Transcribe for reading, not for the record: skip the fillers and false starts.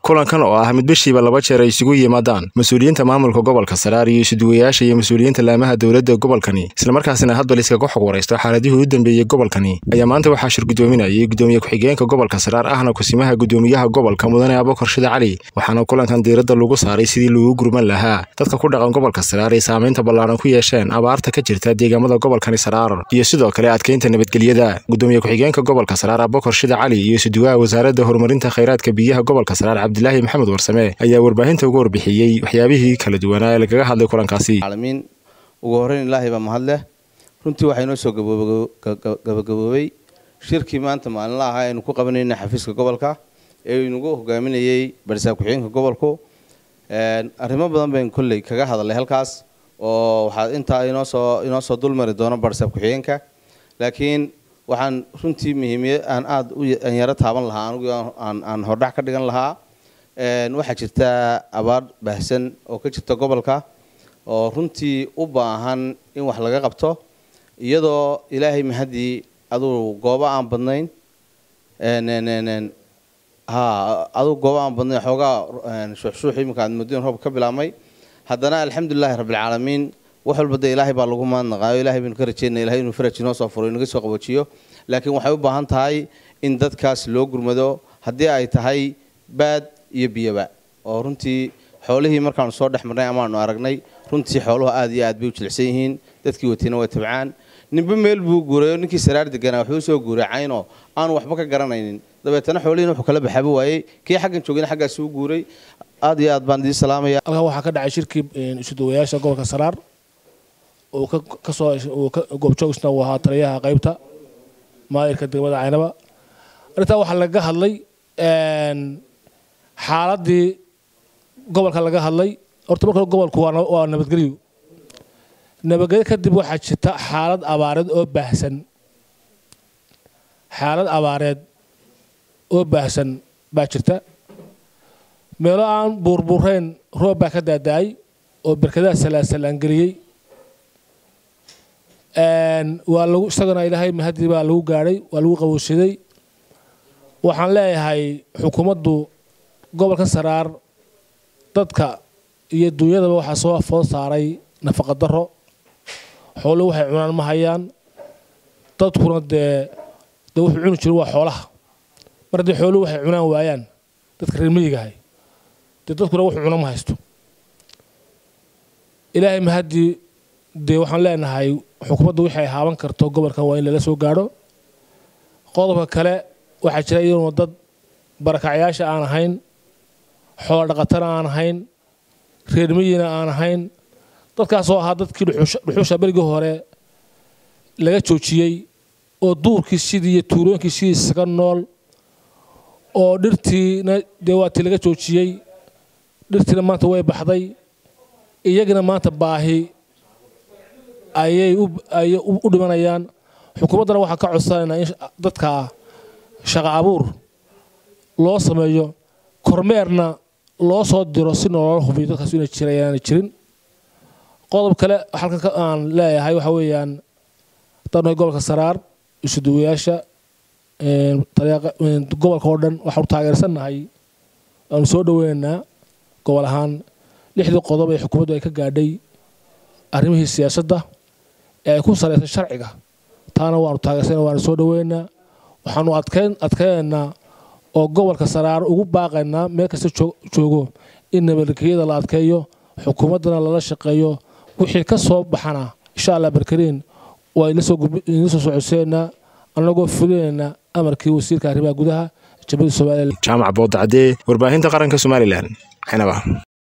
kulankan oo ah mid bishiiba 2 jeer ay isugu yimaadaan mas'uuliyiinta maamulka gobolka Saraar iyo suduwayaasha iyo mas'uuliyiinta laamaha dawladda gobolkani isla markaasina hadba la iskaga xog wareysto xaaladihii u dambeeyay gobolkani ayaa maanta waxa shir gudoominayay gudoomiye ku-xigeenka gobolka Saraar ahna kusimaha gudoomiyaha gobolka Mudane Abubakar Shida Cali waxaana kulankan diiradda lagu saaray sidii loo gurman lahaa dadka ku dhaqan gobolka Saraar ee saameynta ballaaran ku yeesheen abaarta ka jirta deegaamada gobolkani Saraar iyo sidoo kale adkeynta nabadgelyada gudoomiye ku-xigeenka gobolka Saraar Abubakar Shida Cali iyo suduwaha wasaaradda horumarinta kheyraadka biyaha gobolka Saraar Abdullaahi Maxamed Warsame ayaa warbaahinta ugu warbixiyay waxyaabihii kala duwanaa ee laga hadlay kulankaasi caalamiin ugu horeyn Ilaahay baa mahad leh runtii waxay noo soo gabagaboobay shirkii maanta maalinlaha aynu ku qabanayna xafiiska gobolka ee inagu hogaaminayay barsaab ku-xigeenka gobolku arrimo badan baan kulay kaga hadalay halkaas oo waxa inta inoo soo dulmari doono barsaab ku-xigeenka laakiin waxaan runtii muhiimiyad aan aad u yara taaban lahaa anigu aan hordhac ka dhigan lahaa waxa jirta abaar baahsan oo ka jirta gobolka oo runtii u baahan in wax laga qabto iyadoo Ilaahay mahadii aduu gooba aan badnayn aduu gooba aan badnayn xogaa shuux imika aad muddo roob ka bilaamay haddana alxamdulillah rabbil caalamiin wax walba Ilaahay baa lagu maadnaqaayo Ilaahay baan ka rajeynaa Ilaahay inuu faraj inoo soo furo inaga soo qabojiyo laakiin waxay u baahan tahay in dadkaas loo gurmado haddii ay tahay baad iyo biyaba oo runtii xoolihii markaan soo dhaxmarnay ama aanu aragnay runtii xooluhu aad iyo aad bay u jilicsan yihiin dadkii watiina way tabcaan ninba meel buu guuray ninkii Saraar deganaa wuxuu soo guuray cayno aan waxba ka garanaynin dabeetana xoolihiina wuxuu kala baxaba waayay kii xaggan joogina xaggaas uu guuray aad iyo aad baan idin salaamaya halka waxa ka dhacay shirkii suduwayaasha gobolka Saraar oo ka soo goobjoogsna waa taliyaha qaybta maayirka degmada Caynaba arinta waxa laga hadlay xaaladii gobolka laga hadlay horta marka gobolku waa nabadgelyo kadib waxa jirta xaalad abaareed oo baahsan baa jirta meelo aan buurbuurayn roob baa ka daadaay oo barkadaha salaasalaan galiyay waa lagu isagana Ilaahay mahadii baa lagu gaaray waa lagu qabowsaday waxaan leeyahay xukuumaddu gobolka Saraar dadka iyo dunyada waxa soo food saaray nafaqa darro xoolo waxay cunaan ma hayaan dadkuna wuxuu cuni jiray waa xoolaha markii xoolo waxay cunaan waayaan dadka reer miyiga ah dadkuna wuxuu cunaan ma haysto Ilaahay mahadii waxaan leenahay xukuumaddu waxay haaban karto gobolka waa in la soo gaaro qodobka kale waxa jira inuu dad barakacayaasha aan ahayn xoolo dhaqatana aan ahayn reer miyina aan ahayn dadkaas oo ahaa dadkii dhuxusha berigii hore laga joojiyay oo duurkii sidii iyo tuulooyinkii sidii isaga nool oo dhirtiina deewaati laga joojiyay dhirtiina maanta way baxday iyagana maanta baahi ayay u dhimanayaan xukuumaddana waxaa ka codsanaynaa in dadka shaqo abuur loo sameeyo kormeerna loo soo diro si nolol hubiyo dadkaas inay jirayaan jirin qodob kale halkan aan leeyahay waxa weeyaan dadka gobolka Saraar isuduwayaasha gobolka oo dhan waxa uu taageersanahay aan soo dhaweynaa gobol ahaan 6 qodob ee xukuumaddu ay ka gaadhay arrimihii siyaasadda ee ku saleysan sharciga taana waanu taageersanaa waanu soo dhaweynaa waxaanu adkeynaa oo gobolka Saraar ugu baaqaynaa meel kasta joogo in nabadgelyada la adkeeyo xukuumaddana lala shaqeeyo wixii ka soo baxana insha Allah barkariin waa ila soo socodseena anagoo fulinayna amarkii wasiirka arrimaha gudaha Jamhuuriyadda Soomaaliland Jaamac Boodacade warbaahinta qaranka Soomaaliland Caynaba